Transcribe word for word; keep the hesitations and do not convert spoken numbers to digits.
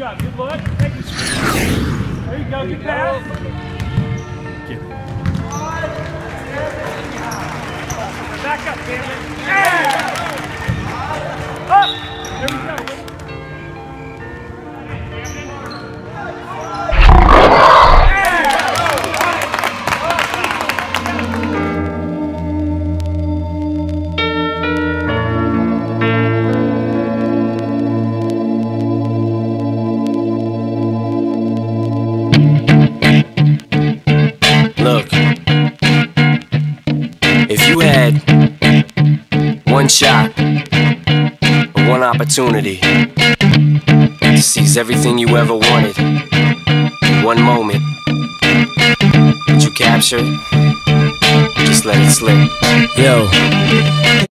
job. Good look. Take the screen. There you go. Good pass. Back up, damn it. Yeah. Up. There we go. Look, if you had one shot, or one opportunity to seize everything you ever wanted, in one moment, would you capture it? Just let it slip. Yo.